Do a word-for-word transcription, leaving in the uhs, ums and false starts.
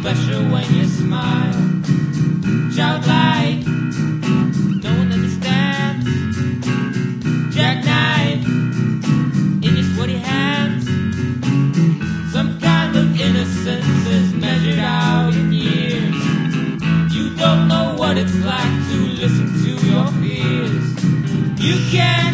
special when you smile. Childlike, no one understands. Jackknife in your sweaty hands. Some kind of innocence is measured out in years. You don't know what it's like to listen to your fears. You can't